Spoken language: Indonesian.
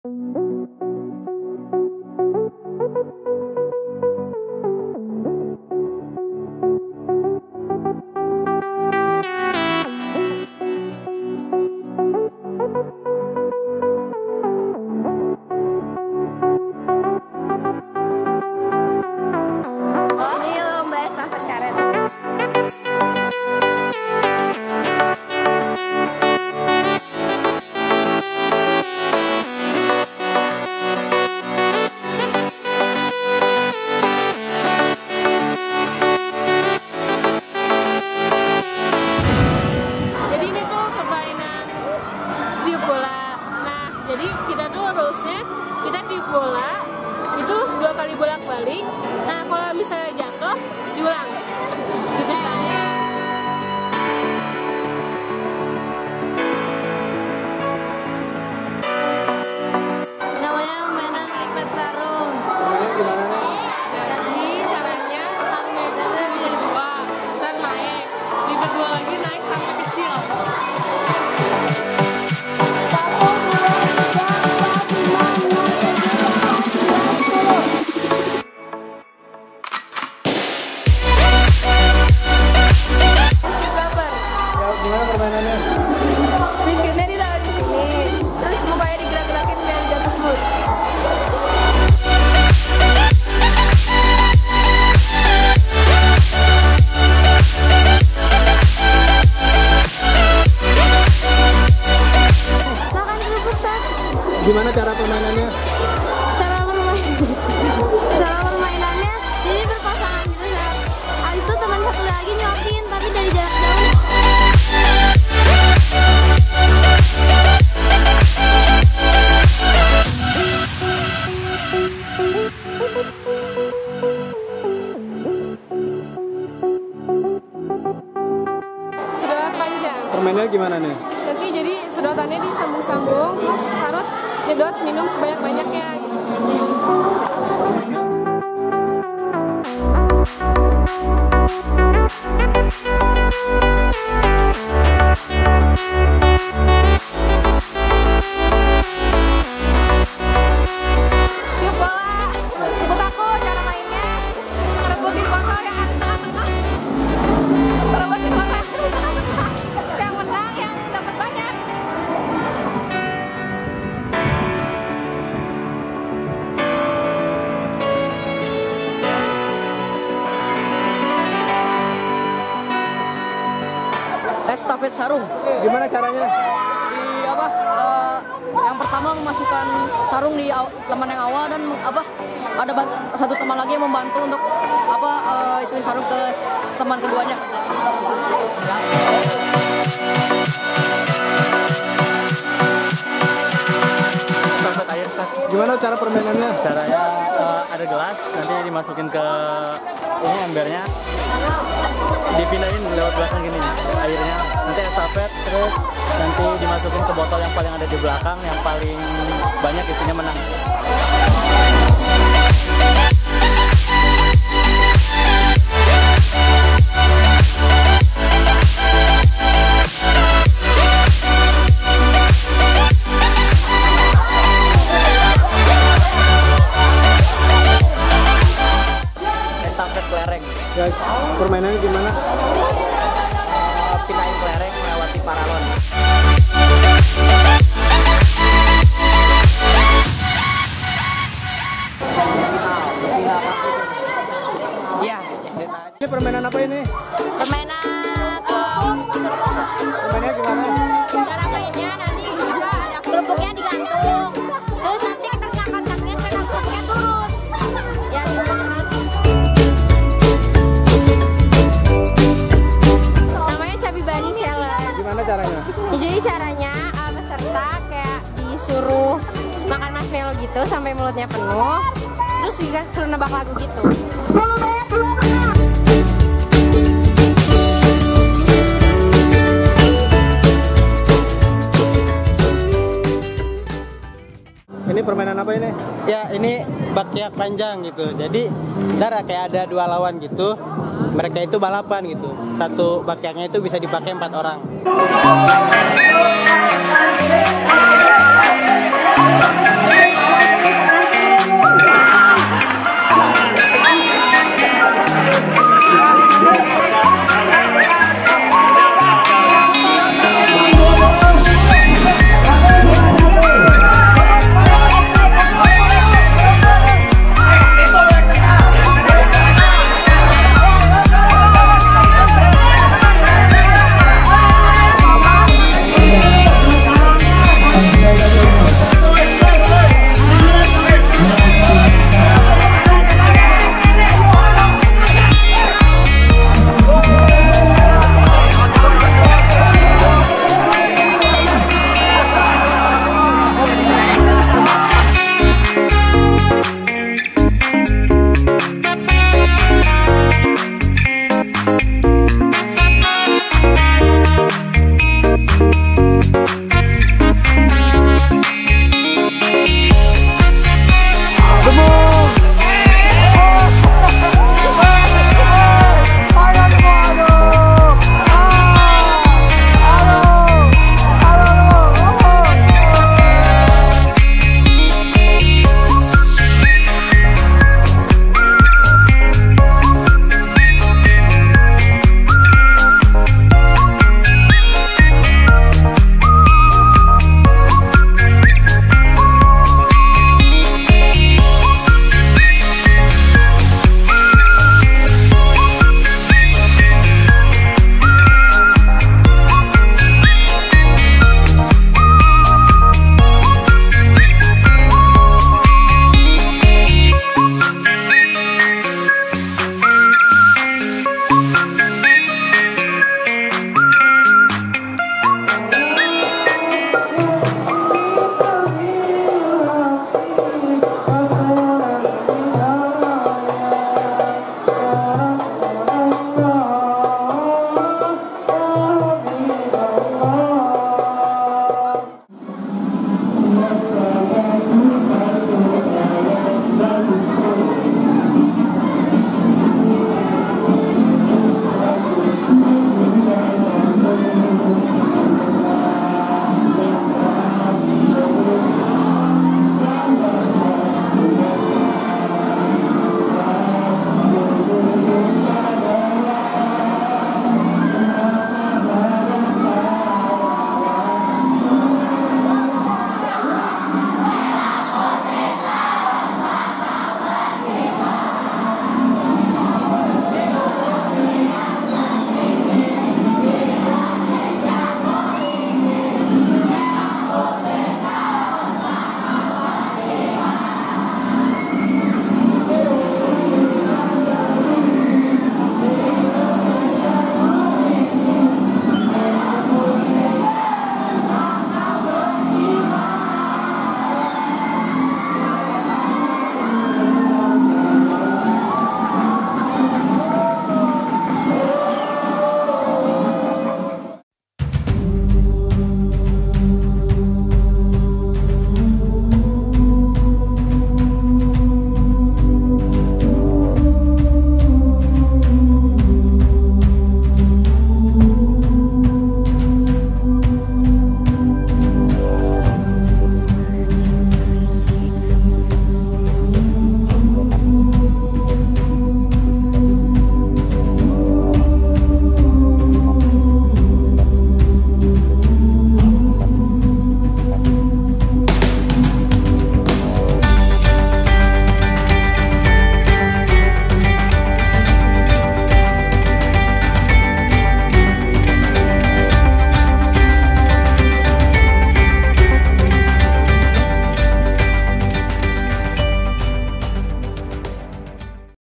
Jadi kita tuh rulesnya kita tiup bola itu 2 kali bolak-balik. Nah kalau misalnya jatuh diulang. Gitu sama. Namanya mainan lipat sarung. Gimana nih? Jadi caranya sarungnya itu dilipat 2, ntar naik, lipat 2 lagi naik sampai kecil. Gimana permainannya? Biskuitnya ditaruh di sini, terus mukanya digerak-gerakin biar jatuh mood. Makan kerupuk, Sat. Gimana cara permainannya? Cara permainannya jadi berpasangan gitu, Sat. Abis itu teman satu lagi nyopin tapi dari jarak jauh. Sedot panjang. Permainannya gimana nih? Nanti jadi sedotannya disambung-sambung, terus harus nyedot minum sebanyak-banyaknya. Tiup bola, ikut aku cara mainnya. Ngerebutin botol yang ada di tengah-tengah. Ngerebutin botol yang ada di tengah-tengah. Terus yang menang yang dapat banyak. Estafet sarung. Gimana caranya? Yang pertama memasukkan sarung di teman yang awal dan ada satu teman lagi yang membantu untuk itu sarung ke teman keduanya. Estafet air, Ustaz. Gimana cara permainannya? Caranya ada gelas, nanti dimasukin ke ini embernya, dipindahin lewat belakang gini airnya. Nanti estafet, terus nanti dimasukin ke botol yang paling ada di belakang, yang paling banyak isinya menang. Estafet kelereng. Guys, permainannya gimana? Pindahin kelereng melewati paralon. Iya. Ini permainan apa ini? Permainan Permainannya gimana? cara mainnya nanti ada kerupuknya digantung, terus nanti kita ngangkat-ngangkatin sepeda kerupuknya turun ya gitu. namanya Cabi Bani Challenge. Gimana caranya? Jadi caranya peserta kayak disuruh makan marshmallow gitu sampai mulutnya penuh, terus disuruh nebak lagu gitu. Ini permainan apa ini? Ya ini bakyak panjang gitu. Jadi ntar kayak ada 2 lawan gitu. Mereka itu balapan gitu. Satu bakyaknya itu bisa dipakai 4 orang. Gimana